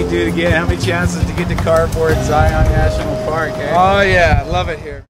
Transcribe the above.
do it again. How many chances to get to cardboard Zion National Park, eh? Oh yeah, love it here.